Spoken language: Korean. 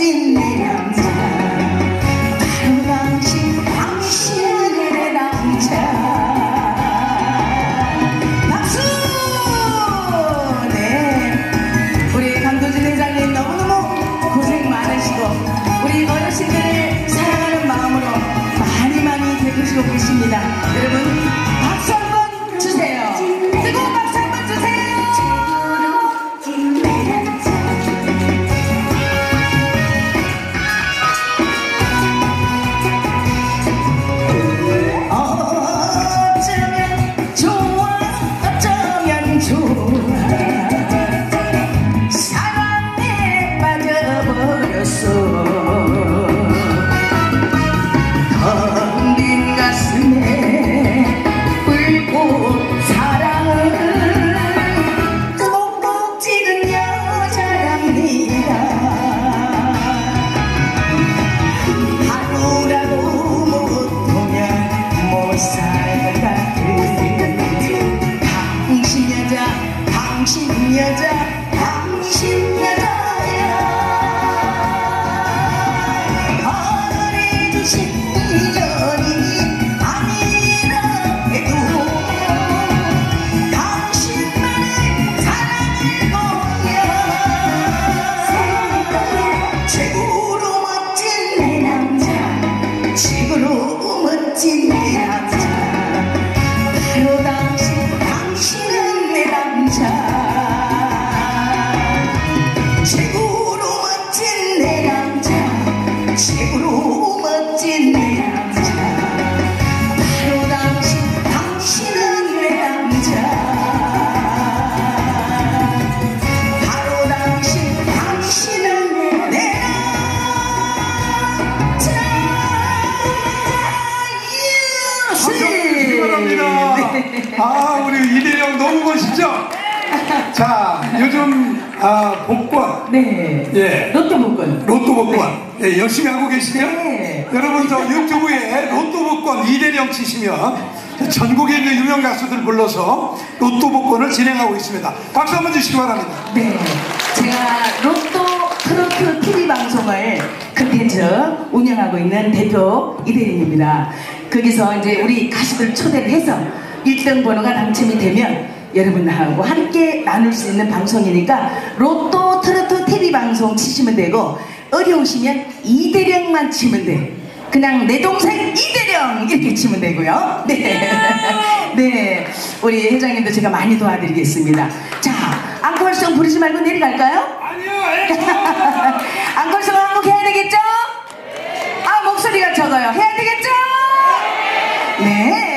멋진 내 남자 바로 당신은 내 남자. 박수! 네, 우리 강도진 회장님 너무너무 고생 많으시고 우리 어르신들을 사랑하는 마음으로 많이 베푸시고 계십니다. 여러분 박수 한번 주세요. 뜨거운 박수 한번 주세요. 어쩌면 좋아 어쩌면 좋아 사랑에 빠져버렸어. 텅빈 가슴에 불꽃 사랑을 꼭꼭 찍은 여자랍니다. 하루라도 못 보면 못 살 것 같은 당신 여자 당신 여자 당신 여자야. 어려주신 인연이 아니라 해도 당신만의 사랑을 보여. 최고로 멋진 내 남자 최고로 멋진 내 남자 바로 당신은 내 남자 최고로 멋진 내 남자 최고로 멋진 내 남자 바로 당신은 내 남자 바로 당신은 내 남자. 축하합니다. 아, 우리 이대령 너무 멋있죠? 자, 요즘 복권. 네. 예. 로또 복권. 로또 복권. 예, 열심히 하고 계시죠? 네. 여러분 저 유튜브에 로또 복권 이대령 치시면 전국에 있는 유명 가수들 불러서 로또 복권을 진행하고 있습니다. 박수 한번 주시기 바랍니다. 네. 제가 로또 트로트 TV 방송을 콘텐츠 운영하고 있는 대표 이대령입니다. 거기서 이제 우리 가수들 초대를 해서 1등 번호가 당첨이 되면 여러분하고 함께 나눌 수 있는 방송이니까 로또 트로트 TV 방송 치시면 되고 어려우시면 이대령만 치면 돼. 그냥 내 동생 이대령 이렇게 치면 되고요. 네. 네. 우리 회장님도 제가 많이 도와드리겠습니다. 자, 앙콜송 부르지 말고 내려갈까요? 아니요. 앙콜송 한곡 해야 되겠죠? 아, 목소리가 적어요. 해야 되겠죠? 네.